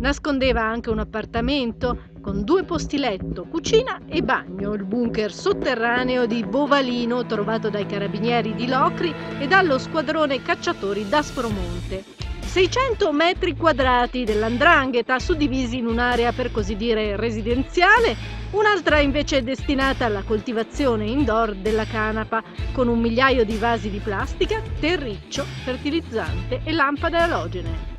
Nascondeva anche un appartamento con 2 posti letto, cucina e bagno, il bunker sotterraneo di Bovalino trovato dai carabinieri di Locri e dallo squadrone cacciatori d'Aspromonte. 600 metri quadrati dell''ndrangheta suddivisi in un'area per così dire residenziale, un'altra invece destinata alla coltivazione indoor della canapa, con 1 migliaio di vasi di plastica, terriccio, fertilizzante e lampade alogene.